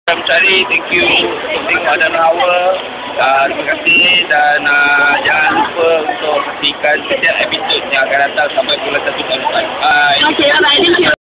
Mencari, thank you untuk tengok dan hawa. Terima kasih dan jangan lupa untuk saksikan setiap episod yang akan datang sampai bulan 1 tahun depan. Bye. Okay, bye. Thank you.